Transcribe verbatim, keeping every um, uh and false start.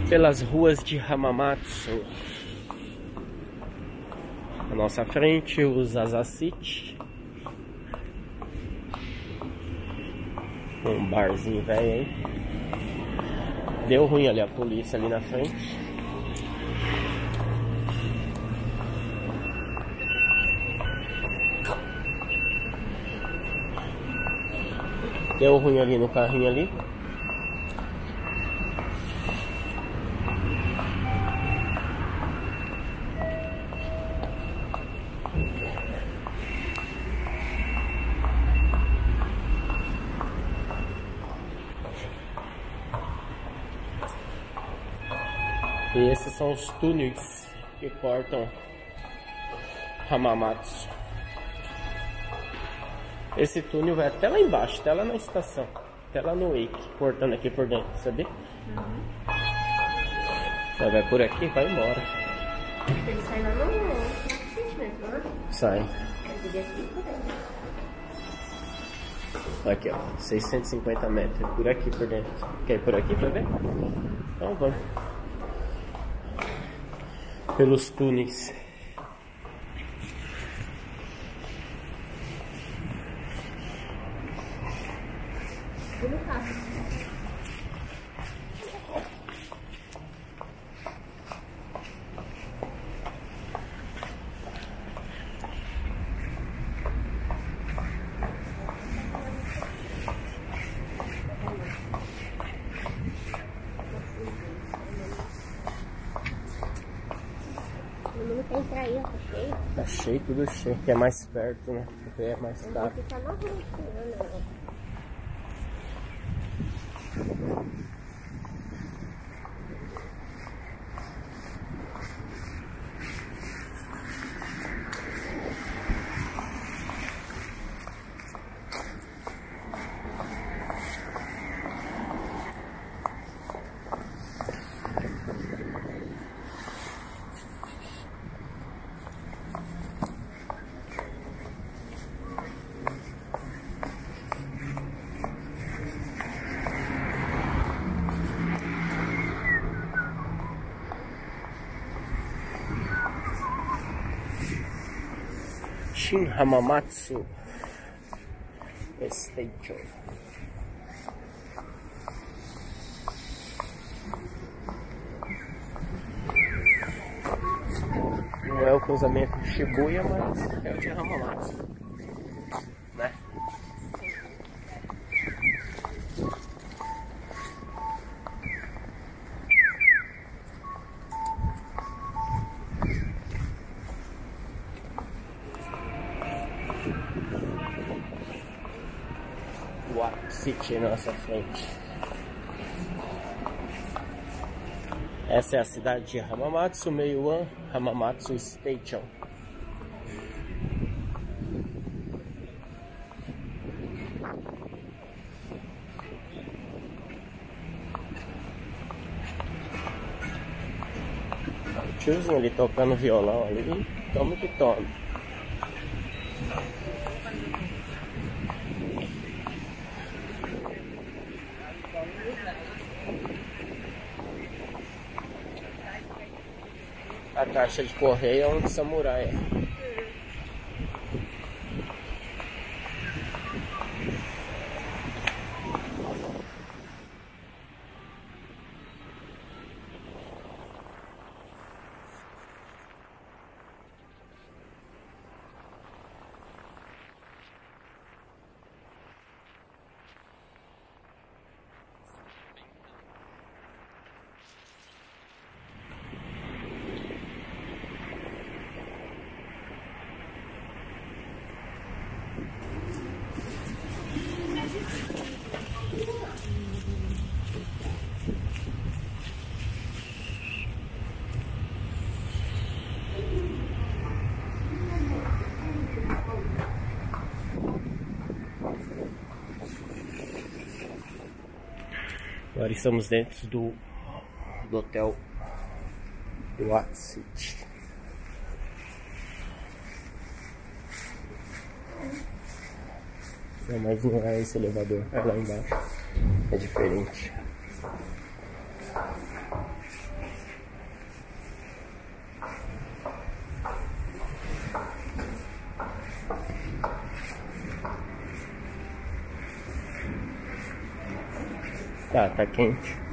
pelas ruas de Hamamatsu. À nossa frente, os Asasit. Um barzinho velho aí. Deu ruim ali a polícia ali na frente. Deu ruim ali no carrinho ali. E esses são os túneis que cortam Hamamatsu. Esse túnel vai até lá embaixo, até lá na estação, até lá no Wake, cortando aqui por dentro, sabia? Uhum. Então vai por aqui e vai embora. Ele sai lá no centímetro, né? Sai. Aqui, ó, seiscentos e cinquenta metros, por aqui por dentro. Quer ir por aqui pra ver? Então vamos. Pelos túneis. Tem pra ir, tá cheio? Tá cheio, tudo cheio, que é mais perto, né? Porque é mais caro. Fica na rua, né? Shin Hamamatsu Station. Não é o cruzamento de Shibuya, mas é o de Hamamatsu, né? City na nossa frente. Essa é a cidade de Hamamatsu, Meiwan Hamamatsu Station. O tiozinho ali tocando violão ali, toma que toma. A caixa de correio é onde o samurai é. Agora estamos dentro do, do hotel Watsit. Não, mas não é esse elevador, é lá embaixo, é diferente. Tá, tá quente.